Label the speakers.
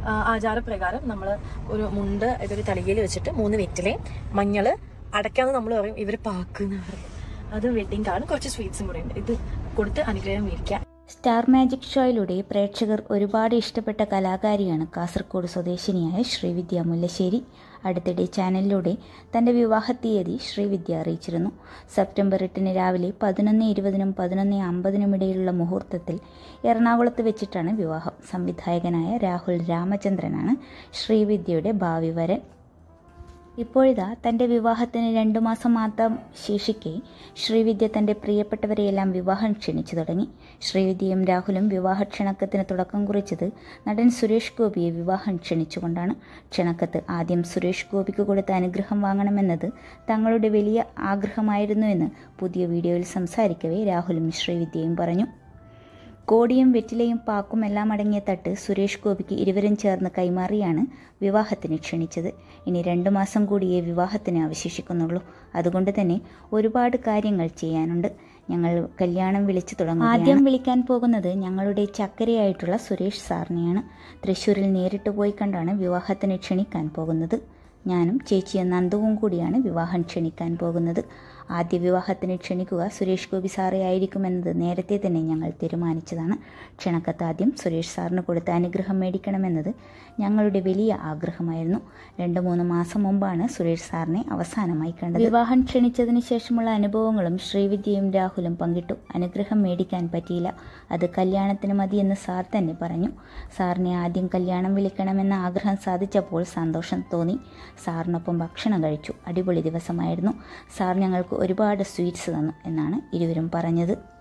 Speaker 1: ആചാരപ്രകാരം നമ്മൾ ഒരു മുണ്ട് ഇതൊരു തളികയിൽ വെച്ചിട്ട് 3 വെറ്റിലയും മഞ്ഞള് അടയ്ക്കാന്ന് നമ്മൾ പറയും, ഇവർ പാക്കുന്ന പറയും. അത് വെഡിങ് കാർഡും കുറച്ച് സ്വീറ്റ്സും കൂടെ ഉണ്ട്. ഇത് കൊടുത്ത് അനുഗ്രഹം മേടിക്കാം.
Speaker 2: സ്റ്റാർ മാജിക് ഷോയിലൂടെ പ്രേക്ഷകർ ഒരുപാട് ഇഷ്ടപ്പെട്ട കലാകാരിയാണ് കാസർഗോഡ് സ്വദേശിനിയായ ശ്രീവിദ്യ മുല്ലശ്ശേരി. അടുത്തിടെ ചാനലിലൂടെ തന്റെ വിവാഹ തീയതി ശ്രീവിദ്യ അറിയിച്ചിരുന്നു. സെപ്റ്റംബർ 8 രാവിലെ 11:20 11:50 ഇടയിലുള്ള മുഹൂർത്തത്തിൽ എറണാകുളത്ത് വെച്ചിട്ടാണ് വിവാഹം. സംവിധായകനായ രാഹുൽ രാമചന്ദ്രനാണ് ശ്രീവിദ്യയുടെ ഭാവി വരൻ. ഇപ്പോഴിതാ തന്റെ വിവാഹത്തിന് 2 മാസം മാത്രം ശേഷിക്കെ ശ്രീവിദ്യ തന്റെ പ്രിയപ്പെട്ടവരെയെല്ലാം വിവാഹം ക്ഷണിച്ചു തുടങ്ങി. ശ്രീവിദ്യയും രാഹുലും വിവാഹ ക്ഷണക്കത്തിന് തുടക്കം കുറിച്ചത് നടൻ സുരേഷ് ഗോപിയെ വിവാഹം ക്ഷണിച്ചുകൊണ്ടാണ്. ക്ഷണക്കത്ത് ആദ്യം സുരേഷ് ഗോപിക്ക് കൊടുത്ത അനുഗ്രഹം വാങ്ങണമെന്നത് തങ്ങളുടെ വലിയ ആഗ്രഹമായിരുന്നുവെന്ന് പുതിയ വീഡിയോയിൽ സംസാരിക്കവേ രാഹുലും ശ്രീവിദ്യയും പറഞ്ഞു. കോടിയും വെറ്റിലയും പാക്കും എല്ലാം അടങ്ങിയ തട്ട് സുരേഷ് ഗോപിക്ക് ഇരുവരും ചേർന്ന് കൈമാറിയാണ് വിവാഹത്തിന് ക്ഷണിച്ചത്. ഇനി 2 മാസം കൂടിയേ വിവാഹത്തിന് അവശേഷിക്കുന്നുള്ളൂ. അതുകൊണ്ട് തന്നെ ഒരുപാട് കാര്യങ്ങൾ ചെയ്യാനുണ്ട്. ഞങ്ങൾ കല്യാണം വിളിച്ചു തുടങ്ങും. ആദ്യം വിളിക്കാൻ പോകുന്നത് ഞങ്ങളുടെ ചക്കരയായിട്ടുള്ള സുരേഷ് സാറിനെയാണ്. തൃശ്ശൂരിൽ നേരിട്ട് പോയി കണ്ടാണ് വിവാഹത്തിന് ക്ഷണിക്കാൻ പോകുന്നത്. ഞാനും ചേച്ചിയും നന്ദുവും കൂടിയാണ് വിവാഹം ക്ഷണിക്കാൻ പോകുന്നത്. ആദ്യ വിവാഹത്തിന് ക്ഷണിക്കുക സുരേഷ് ഗോപി സാറെ ആയിരിക്കുമെന്നത് നേരത്തെ തന്നെ ഞങ്ങൾ തീരുമാനിച്ചതാണ്. ക്ഷണക്കത്ത് ആദ്യം സുരേഷ് സാറിന് കൊടുത്ത് അനുഗ്രഹം മേടിക്കണമെന്നത് ഞങ്ങളുടെ വലിയ ആഗ്രഹമായിരുന്നു. 2-3 മാസം മുമ്പാണ് സുരേഷ് സാറിനെ അവസാനമായി കണ്ടത്. വിവാഹം ക്ഷണിച്ചതിന് ശേഷമുള്ള അനുഭവങ്ങളും ശ്രീവിദ്യയും രാഹുലും പങ്കിട്ടു. അനുഗ്രഹം മേടിക്കാൻ പറ്റിയില്ല, അത് കല്യാണത്തിന് മതിയെന്ന് സാർ തന്നെ പറഞ്ഞു. സാറിനെ ആദ്യം കല്യാണം വിളിക്കണമെന്ന ആഗ്രഹം സാധിച്ചപ്പോൾ സന്തോഷം തോന്നി. സാറിനൊപ്പം ഭക്ഷണം കഴിച്ചു. അടിപൊളി ദിവസമായിരുന്നു. സാർ ഞങ്ങൾക്ക് ഒരുപാട് സ്വീറ്റ്സ് തന്നു എന്നാണ് ഇരുവരും പറഞ്ഞത്.